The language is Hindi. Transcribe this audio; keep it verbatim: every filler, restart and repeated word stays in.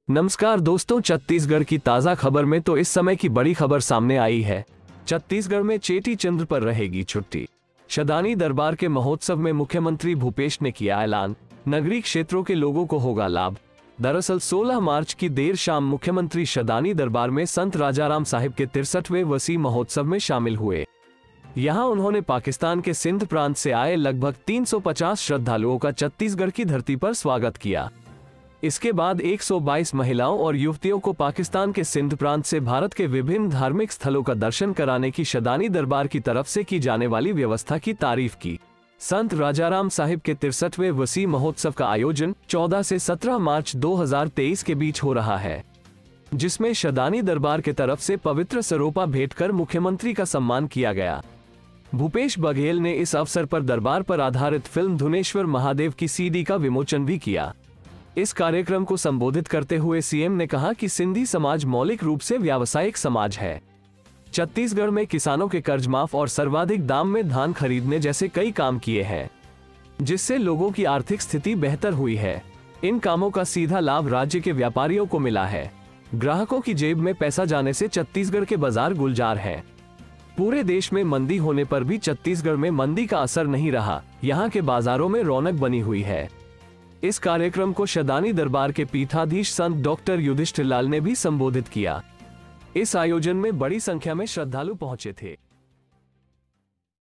नमस्कार दोस्तों, छत्तीसगढ़ की ताज़ा खबर में तो इस समय की बड़ी खबर सामने आई है। छत्तीसगढ़ में चेटी चंद्र पर रहेगी छुट्टी। शदानी दरबार के महोत्सव में मुख्यमंत्री भूपेश ने किया ऐलान, नगरीय क्षेत्रों के लोगों को होगा लाभ। दरअसल सोलह मार्च की देर शाम मुख्यमंत्री शदानी दरबार में संत राजाराम साहिब के तिरसठवें वसी महोत्सव में शामिल हुए। यहां उन्होंने पाकिस्तान के सिंध प्रांत से आए लगभग तीन सौ पचास श्रद्धालुओं का छत्तीसगढ़ की धरती पर स्वागत किया। इसके बाद एक सौ बाईस महिलाओं और युवतियों को पाकिस्तान के सिंध प्रांत से भारत के विभिन्न धार्मिक स्थलों का दर्शन कराने की शदानी दरबार की तरफ से की जाने वाली व्यवस्था की तारीफ की। संत राजाराम साहिब के तिरसठवें वसी महोत्सव का आयोजन चौदह से सत्रह मार्च दो हज़ार तेईस के बीच हो रहा है, जिसमें शदानी दरबार के तरफ से पवित्र सरोपा भेंट कर मुख्यमंत्री का सम्मान किया गया। भूपेश बघेल ने इस अवसर पर दरबार पर आधारित फिल्म धुनेश्वर महादेव की सीडी का विमोचन भी किया। इस कार्यक्रम को संबोधित करते हुए सीएम ने कहा कि सिंधी समाज मौलिक रूप से व्यावसायिक समाज है। छत्तीसगढ़ में किसानों के कर्ज माफ और सर्वाधिक दाम में धान खरीदने जैसे कई काम किए हैं, जिससे लोगों की आर्थिक स्थिति बेहतर हुई है। इन कामों का सीधा लाभ राज्य के व्यापारियों को मिला है। ग्राहकों की जेब में पैसा जाने से छत्तीसगढ़ के बाजार गुलजार हैं। पूरे देश में मंदी होने पर भी छत्तीसगढ़ में मंदी का असर नहीं रहा। यहाँ के बाजारों में रौनक बनी हुई है। इस कार्यक्रम को शदानी दरबार के पीठाधीश संत डॉक्टर युधिष्ठिर लाल ने भी संबोधित किया। इस आयोजन में बड़ी संख्या में श्रद्धालु पहुंचे थे।